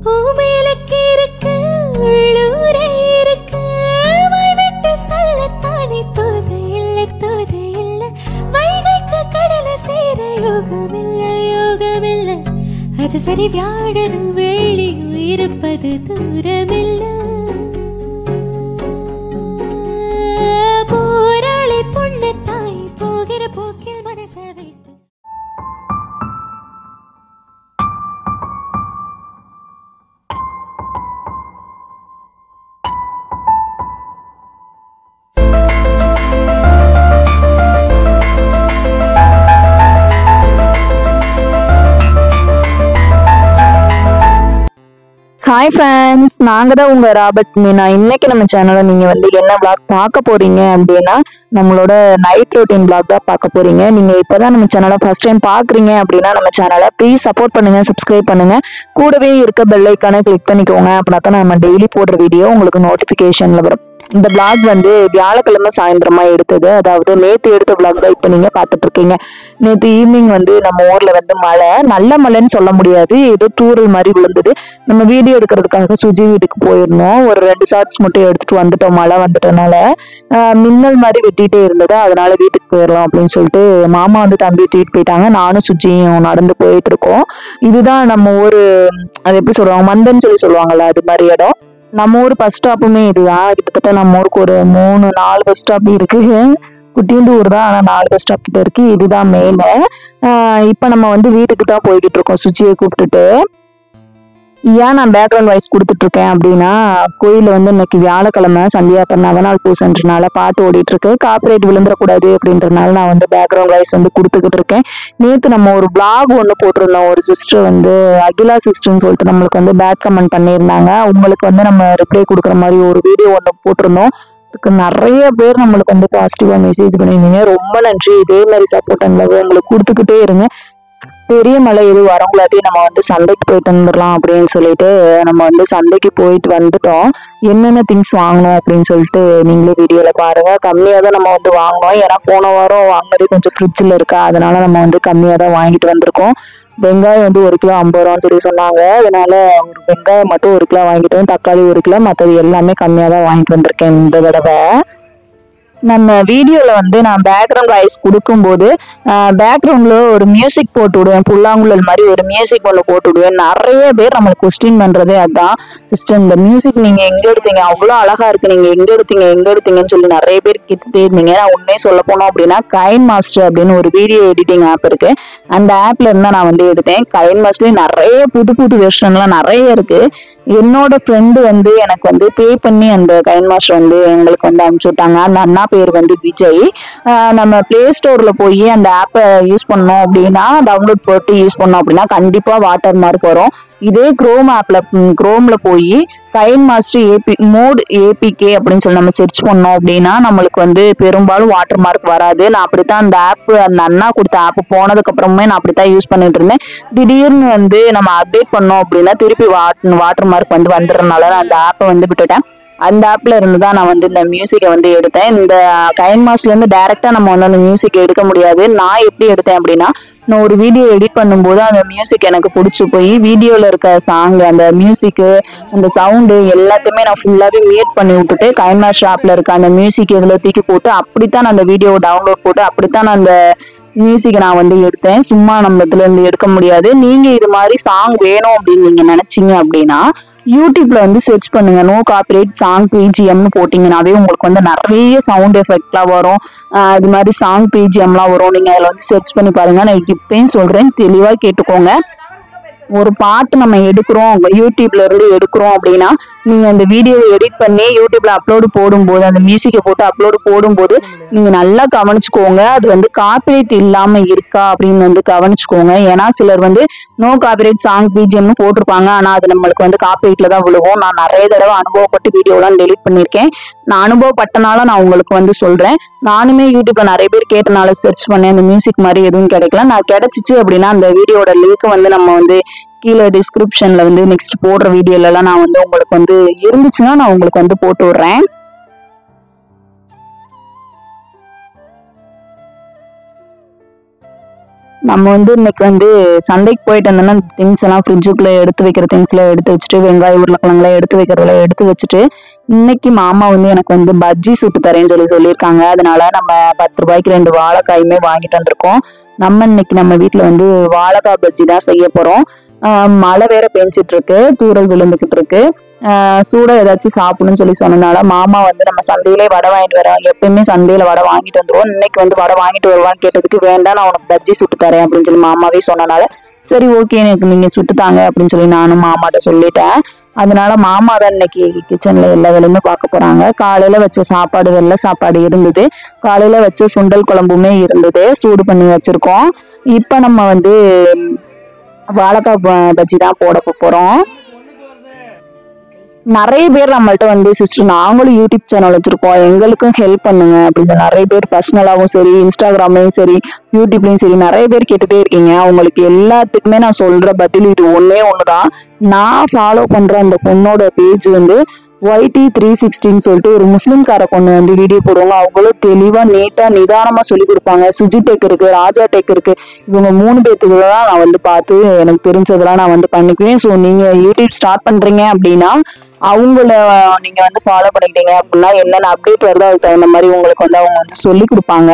பூமேலுக்கு இருக்கு உள்ளூரே இருக்கு வாய் விட்டு சொல்லத்தானே தோது இல்ல வைகைக்கு கடல சேர யோகமில்ல அது சரி வியாழனும் வெள்ளியும் இருப்பது தூரமில்ல போராளி பொண்ணு தாய் போகிற போக்கில் மனச விட்டு ஹாய் ஃப்ரெண்ட்ஸ், நாங்கள் தான் உங்கள் ராபர்ட் மீனா. இன்னைக்கு நம்ம சேனலில் நீங்கள் வந்து என்ன vlog பார்க்க போறீங்க அப்படின்னா நம்மளோட நைட் ரொட்டீன் vlog தான் பார்க்க போறீங்க. நீங்கள் இப்போ தான் நம்ம சேனலை ஃபர்ஸ்ட் டைம் பார்க்குறீங்க அப்படின்னா நம்ம சேனலை ப்ளீஸ் சப்போர்ட் பண்ணுங்க, சப்ஸ்கிரைப் பண்ணுங்க, கூடவே இருக்க பெல் ஐக்கானை கிளிக் பண்ணிக்கோங்க. அப்படின்னா தான் நம்ம டெய்லி போடுற வீடியோ உங்களுக்கு நோட்டிஃபிகேஷனில் வரும். இந்த vlog வந்து வியாழக்கிழமை சாயந்தரமா எடுத்தது, அதாவது நேற்று எடுத்த vlog தான் இப்போ நீங்க பார்த்துட்டு இருக்கீங்க. நேற்று ஈவினிங் வந்து நம்ம ஊர்ல வந்து மழை, நல்ல மழைன்னு சொல்ல முடியாது, ஏதோ தூரல் மாதிரி விழுந்தது. நம்ம வீடியோ எடுக்கிறதுக்காக சுஜி வீட்டுக்கு போயிருந்தோம். ஒரு 2 ஷார்ட்ஸ் மட்டும் எடுத்துட்டு வந்துட்டோம். மழை வந்துட்டனால மின்னல் மாதிரி வெட்டிட்டே இருந்தது. அதனால வீட்டுக்கு போயிடலாம் அப்படின்னு சொல்லிட்டு மாமா வந்து தம்பி தூக்கிட்டு போயிட்டாங்க. நானும் சுஜியும் நடந்து போயிட்டு இருக்கோம். இதுதான் நம்ம ஊரு, அது எப்படி சொல்லுவாங்க, மந்தன்னு சொல்லுவாங்கல்ல, அது மாதிரி இடம். நம்ம ஊர் பஸ் ஸ்டாப்புமே இதுதான். கிட்டத்தட்ட நம்ம ஊருக்கு ஒரு 3-4 பஸ் ஸ்டாப் இருக்கு. குட்டிண்டு ஊர் தான், ஆனா 4 பஸ் ஸ்டாப் கிட்ட இருக்கு. இதுதான் மேல. இப்ப நம்ம வந்து வீட்டுக்கு தான் போய்கிட்டு இருக்கோம் சுச்சியை கூப்பிட்டுட்டு. ஏன் நான் பேக்ரவுண்ட் வாய்ஸ் கொடுத்துட்டு இருக்கேன் அப்படின்னா, கோயில வந்து இன்னைக்கு வியாழக்கிழமை சந்தியா நவநாள் பூசன்றனால பாட்டு ஓடிட்டு இருக்கு. காப்பிரைட் விழுந்துடக்கூடாது அப்படின்றதுனால நான் வந்து பேக்ரவுண்ட் வாய்ஸ் வந்து கொடுத்துக்கிட்டு இருக்கேன். நேற்று நம்ம ஒரு vlog ஒன்று போட்டிருந்தோம். ஒரு சிஸ்டர் வந்து அகிலா சிஸ்டர்ன்னு சொல்லிட்டு நம்மளுக்கு வந்து பேட் கமெண்ட் பண்ணியிருந்தாங்க. உங்களுக்கு வந்து நம்ம ரிப்ளை கொடுக்குற மாதிரி ஒரு வீடியோ ஒன்று போட்டிருந்தோம். அதுக்கு நிறைய பேர் நம்மளுக்கு வந்து பாசிட்டிவா மெசேஜ் பண்ணியிருந்தீங்க. ரொம்ப நன்றி. இதே மாதிரி சப்போர்ட் அண்ட் லவ் உங்களுக்கு கொடுத்துக்கிட்டே இருங்க. பெரிய மழை எது வரவங்களாட்டி நம்ம வந்து சந்தைக்கு போயிட்டு வந்துடலாம் அப்படின்னு சொல்லிட்டு நம்ம வந்து சந்தைக்கு போயிட்டு வந்துட்டோம். என்னென்ன திங்ஸ் வாங்கணும் அப்படின்னு சொல்லிட்டு நீங்களே வீடியோல பாருங்க. கம்மியா தான் நம்ம வந்து வாங்கினோம். ஏன்னா போன வாரம் வாங்கினதே கொஞ்சம் ஃப்ரிட்ஜில் இருக்கா, அதனால நம்ம வந்து கம்மியா தான் வாங்கிட்டு வந்திருக்கோம். வெங்காயம் வந்து 1 கிலோ 50 ரூபான்னு சொல்லி சொன்னாங்க. அதனால ஒரு வெங்காயம் மட்டும் 1 கிலோ வாங்கிட்டோம். தக்காளி 1 கிலோ, மற்றது எல்லாமே கம்மியா தான் வாங்கிட்டு வந்திருக்கேன் இந்த தடவை. நம்ம வீடியோல வந்து நான் பேக்ரவுண்ட் வாய்ஸ் கொடுக்கும்போது பேக்ரவுண்ட்ல ஒரு மியூசிக் போட்டு விடுவேன். புல்லாங்குழல் மாதிரி ஒரு மியூசிக் ஒன்று போட்டு விடுவேன். நிறைய பேர் நம்மளுக்கு கொஸ்டின் பண்றதே அதான், சிஸ்டர் இந்த மியூசிக் நீங்க எங்க எடுத்தீங்க, அவ்வளோ அழகா இருக்கு, நீங்க எங்க எடுத்தீங்கன்னு சொல்லி நிறைய பேர் கேட்டுட்டே இருந்தீங்க. நான் உண்மையே சொல்ல போனோம் அப்படின்னா கைன் மாஸ்டர் அப்படின்னு ஒரு வீடியோ எடிட்டிங் ஆப் இருக்கு. அந்த ஆப்ல இருந்தா நான் வந்து எடுத்தேன். கைன் மாஸ்டர்லயும் நிறைய புது வெர்ஷன்லாம் நிறைய இருக்கு. என்னோட ஃப்ரெண்டு வந்து எனக்கு வந்து பே பண்ணி அந்த கைன் மாஸ்டர் வந்து எங்களுக்கு வந்து அனுப்பிச்சு விட்டாங்க. அந்த அண்ணா பேர் வந்து விஜய். நம்ம பிளே ஸ்டோர்ல போய் அந்த ஆப்பை யூஸ் பண்ணோம் அப்படின்னா, டவுன்லோட் போட்டு யூஸ் பண்ணோம் அப்படின்னா கண்டிப்பா வாட்டர் மார்க் வரும். இதே குரோம்ல போய் கைன் மாஸ்டர் மோட் ஏபிகே அப்படின்னு சொல்லி நம்ம சர்ச் பண்ணோம் அப்படின்னா நம்மளுக்கு வந்து பெரும்பாலும் வாட்டர் மார்க் வராது. நான் அப்படித்தான் அந்த அண்ணா கொடுத்த ஆப் போனதுக்கு அப்புறமே நான் அப்படித்தான் யூஸ் பண்ணிட்டு இருந்தேன். திடீர்னு வந்து நம்ம அப்டேட் பண்ணோம் அப்படின்னா திருப்பி வாட்டர் மார்க் வந்து வந்துடுறதுனால நான் அந்த ஆப்பை வந்து விட்டுட்டேன். அந்த ஆப்ல இருந்து தான் நான் வந்து இந்த மியூசிக்கை வந்து எடுத்தேன். இந்த கைன் மாஸ்டர்ல இருந்து டைரக்டா நம்ம வந்து அந்த மியூசிக் எடுக்க முடியாது. நான் எப்படி எடுத்தேன் அப்படின்னா, நான் ஒரு வீடியோ எடிட் பண்ணும்போது அந்த மியூசிக் எனக்கு பிடிச்சி போய் வீடியோல இருக்க சாங், அந்த மியூசிக்கு, அந்த சவுண்டு எல்லாத்தையுமே நான் ஃபுல்லாவே மியூட் பண்ணி விட்டுட்டு கைன் மாஸ்டர் ஆப்ல இருக்க அந்த மியூசிக் இதுல தூக்கி போட்டு அப்படித்தான் நான் அந்த வீடியோவை டவுன்லோட் போட்டு அப்படித்தான் நான் அந்த மியூசிக்கை நான் வந்து எடுத்தேன். சும்மா நம்ம இதுல இருந்து எடுக்க முடியாது. நீங்க இது மாதிரி சாங் வேணும் அப்படின்னு நீங்க நினைச்சீங்க அப்படின்னா யூடியூப்ல வந்து சர்ச் பண்ணுங்க. நோ காப்பிரைட் சாங் பிஜிஎம்னு போட்டீங்கன்னாவே உங்களுக்கு வந்து நிறைய சவுண்ட் எஃபெக்ட்லாம் வரும். இது மாதிரி சாங் பிஜிஎம்லாம் வரும். நீங்க அதில் வந்து சர்ச் பண்ணி பாருங்க. நான் இப்பயும் சொல்றேன், தெளிவா கேட்டுக்கோங்க. ஒரு பாட்டு நம்ம எடுக்கிறோம், யூடியூப்ல இருந்து எடுக்கிறோம் அப்படின்னா நீங்க அந்த வீடியோவை எடிட் பண்ணி யூடியூப்ல அப்லோடு போடும்போது, அந்த மியூசிக்கை போட்டு அப்லோடு போடும்போது நீங்க நல்லா கவனிச்சுக்கோங்க. அது வந்து காப்பிரைட் இல்லாம இருக்கா அப்படின்னு வந்து கவனிச்சுக்கோங்க. ஏன்னா சிலர் வந்து நோ காப்பிரைட் சாங் பிஜிஎம்னு போட்டிருப்பாங்க, ஆனா அது நம்மளுக்கு வந்து காப்பிரைட்ல தான் விழுகும். நான் நிறைய தடவை அனுபவப்பட்டு வீடியோலாம் டெலிட் பண்ணியிருக்கேன். நான் அனுபவப்பட்டனால நான் உங்களுக்கு வந்து சொல்றேன். நானுமே யூடியூப்ல நிறைய பேர் கேட்டனால சர்ச் பண்ணேன். அந்த மியூசிக் மாதிரி எதுவும் கிடைக்கல. நான் கிடைச்சிச்சு அப்படின்னா அந்த வீடியோட லிங்க் வந்து நம்ம வந்து கீழே டிஸ்கிரிப்ஷன்ல வந்து நெக்ஸ்ட் போடுற வீடியோல எல்லாம் நான் வந்து உங்களுக்கு வந்து இருந்துச்சுன்னா நான் உங்களுக்கு வந்து போட்டு விடுறேன். நம்ம வந்து இன்னைக்கு வந்து சந்தைக்கு போயிட்டு வந்தோம்னா திங்ஸ் எல்லாம் ஃப்ரிட்ஜுக்குள்ள எடுத்து வைக்கிற திங்ஸ்ல எடுத்து வச்சுட்டு வெங்காயம் உருளைக்கிழங்குலாம் எடுத்து வைக்கிறதுல எடுத்து வச்சுட்டு இன்னைக்கு மாமா வந்து எனக்கு வந்து பஜ்ஜி சுட்டு தரேன்னு சொல்லியிருக்காங்க. அதனால நம்ம 10 ரூபாய்க்கு 2 வாழைக்காயுமே வாங்கிட்டு வந்திருக்கோம். நம்ம இன்னைக்கு நம்ம வீட்டுல வந்து வாழைக்காய் பஜ்ஜி தான் செய்ய போறோம். மழை வேற பெஞ்சிட்டு இருக்கு, தூறல் விழுந்துகிட்டு இருக்கு. சூடா ஏதாச்சும் சாப்பிடணும்னு சொன்னனால மாமா வந்து நம்ம சந்தையிலே வடை வாங்கிட்டு வரோம். எப்பயுமே சந்தையில வடை வாங்கிட்டு வந்துருவோம். இன்னைக்கு வந்து வடை வாங்கிட்டு வருவான்னு கேட்டதுக்கு வேண்டாம் நான் உனக்கு பஜ்ஜி சுட்டு தரேன் அப்படின்னு சொல்லி மாமாவே சொன்னனால சரி ஓகே எனக்கு நீங்க சுட்டுத்தாங்க அப்படின்னு சொல்லி நானும் மாமாட்ட சொல்லிட்டேன். அதனால மாமா தான் இன்னைக்கு கிச்சன்ல எல்லா வேலையுமே பார்க்க போறாங்க. காலையில வச்ச சாப்பாடு வெள்ளை சாப்பாடு இருந்தது, காலையில வச்ச சுண்டல் குழம்புமே இருந்தது, சூடு பண்ணி வச்சிருக்கோம். இப்ப நம்ம வந்து வாழைக்காய் பஜ்ஜி தான் போட போறோம். நிறைய பேர் நம்மள்ட்ட வந்து சிஸ்டர் நாங்களும் யூடியூப் சேனல் வச்சிருக்கோம், எங்களுக்கும் ஹெல்ப் பண்ணுங்க அப்படின்னு நிறைய பேர் பர்சனலாகவும் சரி இன்ஸ்டாகிராம்லயும் சரி யூடியூப்லயும் சரி நிறைய பேர் கேட்டுட்டே இருக்கீங்க. அவங்களுக்கு எல்லாத்துக்குமே நான் சொல்ற பதில் இது ஒன்னே ஒண்ணுதான். நான் ஃபாலோ பண்ற அந்த பொண்ணோட பேஜ் வந்து YT360 சொல்லிட்டு ஒரு முஸ்லிம்கார பொண்ணு வந்து வீடியோ போடுவாங்க. அவங்களும் தெளிவா நீட்டா நிதானமா சொல்லி கொடுப்பாங்க. சுஜி டெக் இருக்கு, ராஜா டெக் இருக்கு, இவங்க 3 பேத்துக்கு தான் நான் வந்து பார்த்து எனக்கு தெரிஞ்சதெல்லாம் நான் வந்து பண்ணிக்குவேன். ஸோ நீங்க யூடியூப் ஸ்டார்ட் பண்றீங்க அப்படின்னா அவங்கள நீங்க வந்து ஃபாலோ பண்ணிக்கிட்டீங்க அப்படின்னா என்னென்ன அப்டேட் வருதோ அதுக்கு தகுந்த மாதிரி உங்களுக்கு வந்து அவங்க வந்து சொல்லி கொடுப்பாங்க.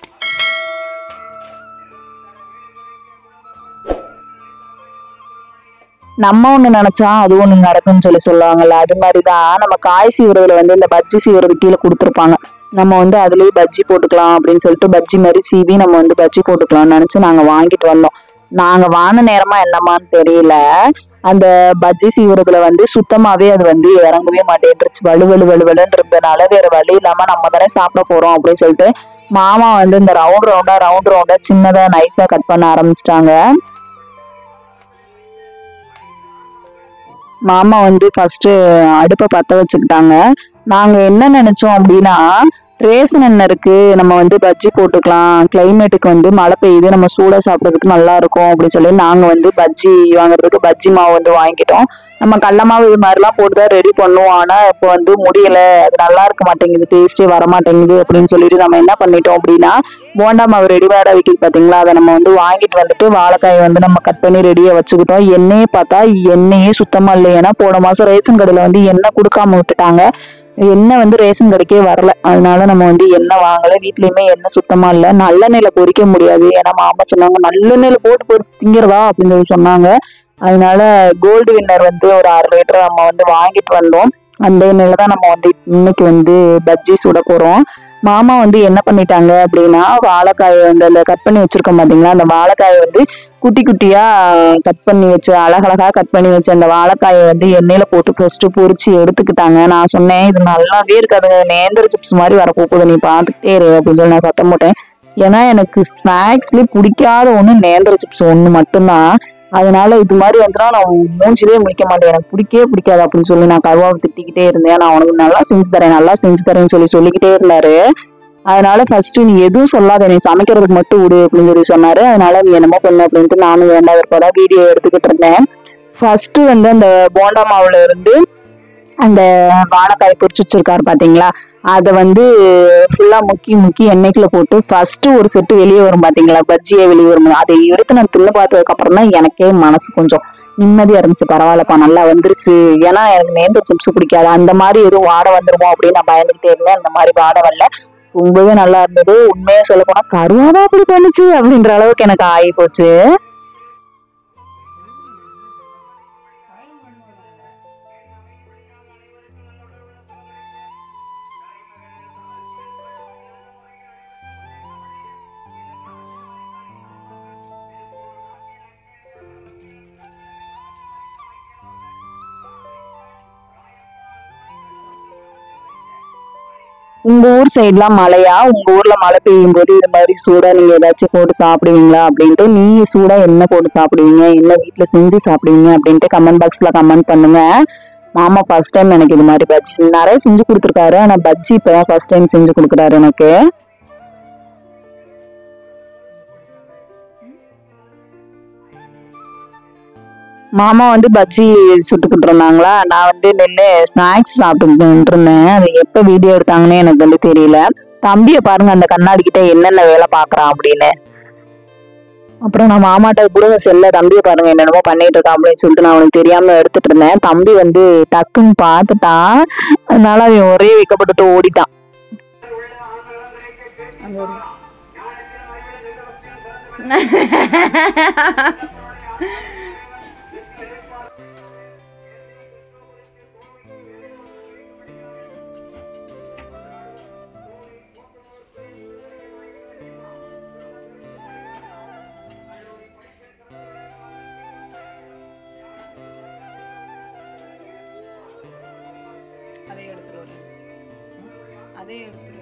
நம்ம ஒண்ணு நினைச்சா அது ஒண்ணு நடக்கும்னு சொல்லுவாங்கல்ல, அது மாதிரிதான் நம்ம காய் சீவுறதுல வந்து இந்த பஜ்ஜி சீவுறது கீழே கொடுத்துருப்பாங்க. நம்ம வந்து அதுலயே பஜ்ஜி போட்டுக்கலாம் அப்படின்னு சொல்லிட்டு பஜ்ஜி மாதிரி சீவி நம்ம வந்து பஜ்ஜி போட்டுக்கலாம்னு நினைச்சு நாங்க வாங்கிட்டு வந்தோம். நாங்க வாங்கின நேரமா என்னமான்னு தெரியல, அந்த பஜ்ஜி சீவுறதுல வந்து சுத்தமாவே அது வந்து இறங்கவே மாட்டேன்ருச்சு. வலுவலுன்னு இருந்ததுனால வேற வழி இல்லாம நம்ம தானே சாப்பிட போறோம் அப்படின்னு சொல்லிட்டு மாமா வந்து இந்த ரவுண்ட் ரவுண்டா சின்னதா நைஸா கட் பண்ண ஆரம்பிச்சிட்டாங்க. மாமா வந்து ஃபர்ஸ்ட் அடுப்பை பத்த வச்சுக்கிட்டாங்க. நாங்க என்ன நினைச்சோம் அப்படின்னா ரேசன் எண்ணெய் இருக்கு, நம்ம வந்து பஜ்ஜி போட்டுக்கலாம், கிளைமேட்டுக்கு வந்து மழை பெய்யுது, நம்ம சூடா சாப்பிட்றதுக்கு நல்லா இருக்கும் அப்படின்னு சொல்லி நாங்க வந்து பஜ்ஜி வாங்குறதுக்கு பஜ்ஜி மாவு வந்து வாங்கிட்டோம். நம்ம கடல மாவு இது மாதிரிலாம் போட்டுதான் ரெடி பண்ணுவோம். ஆனா இப்போ வந்து முடியல, அது நல்லா இருக்க மாட்டேங்குது, டேஸ்டே வர மாட்டேங்குது அப்படின்னு சொல்லிட்டு நம்ம என்ன பண்ணிட்டோம் அப்படின்னா போண்டா மாவு ரெடிமேடா விற்கிது பாத்தீங்களா, அதை நம்ம வந்து வாங்கிட்டு வந்துட்டு வாழைக்காயை வந்து நம்ம கட் பண்ணி ரெடியா வச்சுக்கிட்டோம். எண்ணெயே பார்த்தா எண்ணெயே சுத்தமா இல்லை. ஏன்னா போன மாசம் ரேஷன் கடையில வந்து எண்ணெய் கொடுக்காம விட்டுட்டாங்க. எண்ணெய் வந்து ரேஷன் கடைக்கே வரல. அதனால நம்ம வந்து எண்ணெய் வாங்கல. வீட்லயுமே எண்ணெய் சுத்தமா இல்லை. நல்லெண்ணெயில பொரிக்க முடியாது. ஏன்னா மாமா சொன்னாங்க நல்லெண்ணெயில போட்டு பொரிச்சு திங்கிறதா அப்படின்னு சொல்லி சொன்னாங்க. அதனால கோல்டு வின்னர் வந்து ஒரு 1/2 லிட்டர் நம்ம வந்து வாங்கிட்டு வந்தோம். அந்த எண்ணெயில தான் நம்ம வந்து இன்னைக்கு வந்து பஜ்ஜி சுட போறோம். மாமா வந்து என்ன பண்ணிட்டாங்க அப்படின்னா வாழைக்காயை வந்து அந்த கட் பண்ணி வச்சிருக்கோம் பாத்தீங்களா, அந்த வாழைக்காயை வந்து குட்டி குட்டியா கட் பண்ணி வச்சு அழகழகா கட் பண்ணி வச்சு அந்த வாழைக்காயை வந்து எண்ணெயில போட்டு ஃபர்ஸ்ட் பொரிச்சு எடுத்துக்கிட்டாங்க. நான் சொன்னேன் இது நல்லாவே இருக்காது, நேந்திர சிப்ஸ் மாதிரி வரப்போகுது, நீ பார்த்துக்கிட்டே இரு அப்படின்னு சொல்லி நான் சத்தம் போட்டேன். ஏன்னா எனக்கு ஸ்நாக்ஸ்லயே பிடிக்காத ஒண்ணு நேந்திர சிப்ஸ் ஒண்ணு மட்டும்தான். அதனால இது மாதிரி வந்துச்சுன்னா நான் மூஞ்சிலே முடிக்க மாட்டேன், எனக்கு பிடிக்காது அப்படின்னு சொல்லி நான் கருவாவை திட்டிக்கிட்டே இருந்தேன். நான் உனக்கு நல்லா செஞ்சு தரேன்னு சொல்லிக்கிட்டே இருந்தாரு. அதனால ஃபர்ஸ்ட் நீ எதுவும் சொல்லாத, நீ சமைக்கிறதுக்கு மட்டும் விடு அப்படின்னு சொல்லி சொன்னாரு. அதனால நீ என்னமோ பண்ணு அப்படின்ட்டு நானும் வேண்டாம் இருப்பதா வீடியோ எடுத்துக்கிட்டு இருந்தேன். ஃபர்ஸ்ட் வந்து அந்த போண்டா மாவுல இருந்து அந்த வாழைக்காய் பொரிச்சு வச்சிருக்காரு பாத்தீங்களா, அதை வந்து ஃபுல்லா முக்கி எண்ணெய்க்குள்ள போட்டு ஃபர்ஸ்ட் ஒரு செட்டு வெளியே வரும் பாத்தீங்களா, பஜ்ஜியே வெளியே வரும். அதை எடுத்து நான் தின்னு பார்த்ததுக்கு அப்புறம் தான் எனக்கே மனசு கொஞ்சம் நிம்மதியா இருந்துச்சு. பரவாயில்லப்பா நல்லா வந்துருச்சு. ஏன்னா எனக்கு நேந்திர சிப்ஸ் பிடிக்காது, அந்த மாதிரி எதுவும் வாடை வந்துருமோ அப்படின்னு நான் பயந்துகிட்டே இருந்தேன். அந்த மாதிரி வாடை வரல, ரொம்பவே நல்லா இருந்தது. உண்மையா சொல்ல போனா கருவாடா அப்படி பண்ணுச்சு அப்படின்ற அளவுக்கு எனக்கு ஆகி போச்சு. உங்க ஊர் சைட்லாம் மழையா? உங்க ஊர்ல மழை பெய்யும் போது இது மாதிரி சூடா நீங்க ஏதாச்சும் போட்டு சாப்பிடுவீங்களா அப்படின்ட்டு, நீங்க சூடா என்ன போட்டு சாப்பிடுவீங்க, என்ன வீட்டுல செஞ்சு சாப்பிடுவீங்க அப்படின்ட்டு கமெண்ட் பாக்ஸ்ல கமெண்ட் பண்ணுங்க. மாமா ஃபர்ஸ்ட் டைம் எனக்கு இது மாதிரி பஜ்ஜி நிறைய செஞ்சு கொடுத்துருக்காரு. ஆனா பஜ்ஜி இப்பதான் ஃபர்ஸ்ட் டைம் செஞ்சு கொடுக்குறாரு எனக்கு. மாமா வந்து பஜ்ஜி சுட்டுக்கிட்டு இருந்தாங்களா, நான் வந்து நின்று ஸ்நாக்ஸ் சாப்பிட்டுக்கிட்டு இருந்தேன். அது எப்ப வீடியோ எடுத்தாங்கன்னு எனக்கு வந்து தெரியல. தம்பியை பாருங்க அந்த கண்ணாடி கிட்ட என்னென்ன வேலை பாக்குறான் அப்படின்னு. அப்புறம் நான் மாமாட்ட கொடுங்க செல்ல, தம்பியை பாருங்க என்னென்னமோ பண்ணிட்டு இருக்கான் அப்படின்னு சொல்லிட்டு நான் அவனுக்கு தெரியாம எடுத்துட்டு இருந்தேன். தம்பி வந்து டக்குன்னு பார்த்துட்டான். அதனால அவன் ஒரே வைக்கப்பட்டுட்டு ஓடிட்டான். அதே எடுத்துருவோம், அதே எடுத்துருவோம்.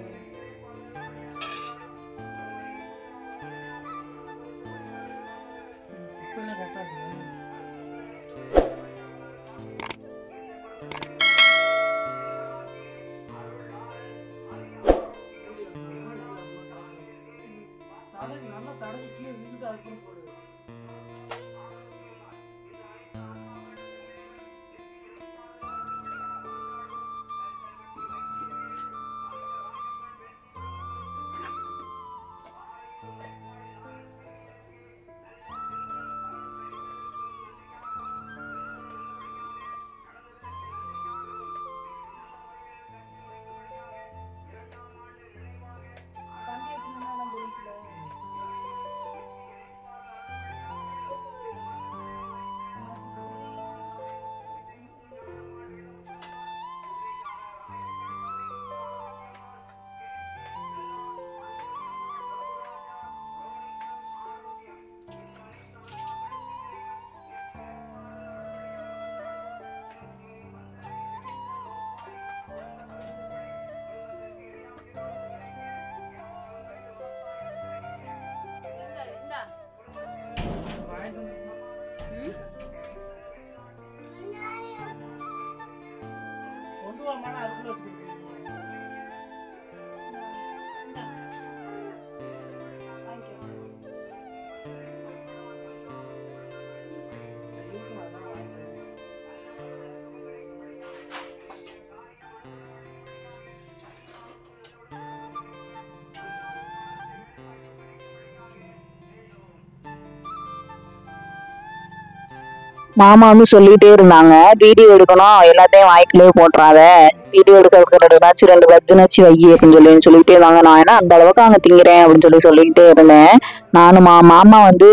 மாமா வந்து சொல்லிட்டே இருந்தாங்க, வீடியோ எடுக்கணும் எல்லாத்தையும் வாய்க்குள்ளே போட்டுறாத, வீடியோ எடுக்கிறதுக்கு ஏதாச்சும் 2 பஜ்ஜினாச்சு வை அப்படின்னு சொல்லிட்டே இருந்தாங்க. நான் ஏன்னா அந்த அளவுக்கு அங்கே திங்கிறேன் அப்படின்னு சொல்லிக்கிட்டே இருந்தேன். நானும் மாமா வந்து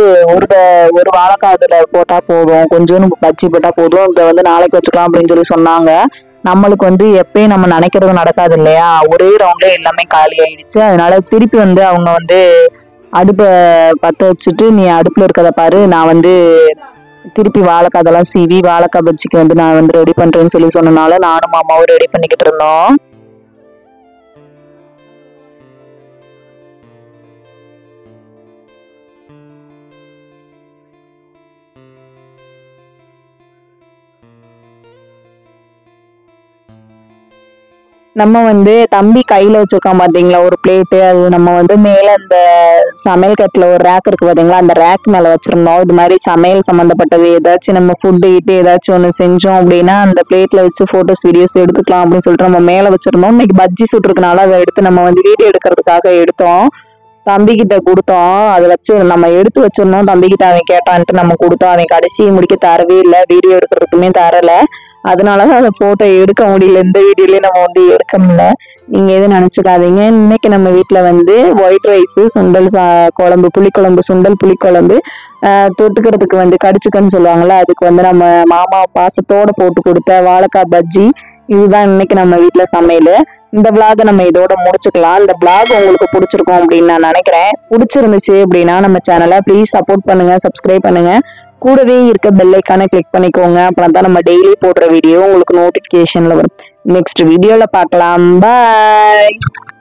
ஒரு வாழைக்காய் அதில் போட்டா போதும், கொஞ்சோண்டு பஜ்ஜி போட்டா போதும், இதை வந்து நாளைக்கு வச்சுக்கலாம் அப்படின்னு சொன்னாங்க. நம்மளுக்கு வந்து எப்பயும் நம்ம நினைக்கிறது நடக்காது இல்லையா, ஒரே ரவுண்ட்ல எல்லாமே காலி ஆயிடுச்சு. அதனால திருப்பி வந்து அவங்க வந்து அடுப்பை பற்ற வச்சுட்டு, நீ அடுப்புல இருக்கிறத பாரு, நான் வந்து திருப்பி வாழைக்காய் அதெல்லாம் சீவி வாழைக்காய் பஜ்ஜிக்கு வந்து நான் வந்து ரெடி பண்றேன்னு சொன்னனால நானும் மாமாவும் ரெடி பண்ணிக்கிட்டு இருந்தோம். நம்ம வந்து தம்பி கையில வச்சிருக்கோம் பாத்தீங்களா ஒரு பிளேட்டு, அது நம்ம வந்து மேல இந்த சமையல் கட்டுல ஒரு ரேக் இருக்கு பாத்தீங்களா, அந்த ரேக் மேல வச்சிருந்தோம். இது மாதிரி சமையல் சம்பந்தப்பட்டது ஏதாச்சும் நம்ம ஃபுட்டு கிட்டு ஏதாச்சும் ஒண்ணு செஞ்சோம் அப்படின்னா அந்த பிளேட்ல வச்சு போட்டோஸ் வீடியோஸ் எடுத்துக்கலாம் அப்படின்னு சொல்லிட்டு நம்ம மேல வச்சிருந்தோம். இன்னைக்கு பஜ்ஜி சுட்டுருக்கனால அதை எடுத்து நம்ம வந்து வீடியோ எடுக்கிறதுக்காக எடுத்தோம். தம்பி கிட்ட கொடுத்தோம், அதை வச்சு நம்ம எடுத்து வச்சிருந்தோம். தம்பி கிட்ட அவன் கேட்டான்ட்டு நம்ம கொடுத்தோம். அவன் கடைசி முடிக்க தரவே இல்லை, வீடியோ எடுக்கிறதுக்குமே தரல. அதனாலதான் அதை போட்டோ எடுக்க முடியல, இந்த வீடியோலயே நம்ம வந்து எடுக்க முடியல. நீங்க எதுவும் நினைச்சுக்காதீங்க. இன்னைக்கு நம்ம வீட்டுல வந்து ஒயிட் ரைஸ், சுண்டல் குழம்பு, புளிக்குழம்பு, சுண்டல் புளிக்குழம்பு, தொட்டுக்கிறதுக்கு வந்து கடிச்சுக்கன்னு சொல்லுவாங்கல்ல, அதுக்கு வந்து நம்ம மாமா பாசத்தோட போட்டு கொடுத்த வாழைக்காய் பஜ்ஜி, இதுதான் இன்னைக்கு நம்ம வீட்டுல சமையல். இந்த விளாக நம்ம இதோட முடிச்சுக்கலாம். இந்த விளாக் உங்களுக்கு பிடிச்சிருக்கும் அப்படின்னு நான் நினைக்கிறேன். பிடிச்சிருந்துச்சு அப்படின்னா நம்ம சேனலை ப்ளீஸ் சப்போர்ட் பண்ணுங்க, சப்ஸ்கிரைப் பண்ணுங்க, கூடவே இருக்க பெல் ஐக்கானை கிளிக் பண்ணிக்கோங்க. அப்புறம் தான் நம்ம டெய்லி போடுற வீடியோ உங்களுக்கு நோட்டிபிகேஷன்ல வரும். நெக்ஸ்ட் வீடியோல பார்க்கலாம். பாய்.